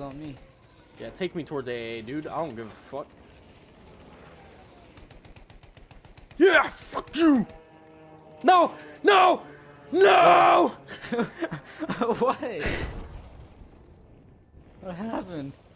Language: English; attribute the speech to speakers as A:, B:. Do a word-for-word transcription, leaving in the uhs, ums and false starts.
A: on me.
B: Yeah, take me towards A A, dude. I don't give a fuck. Yeah, fuck you! No! No! No!
A: What? What happened?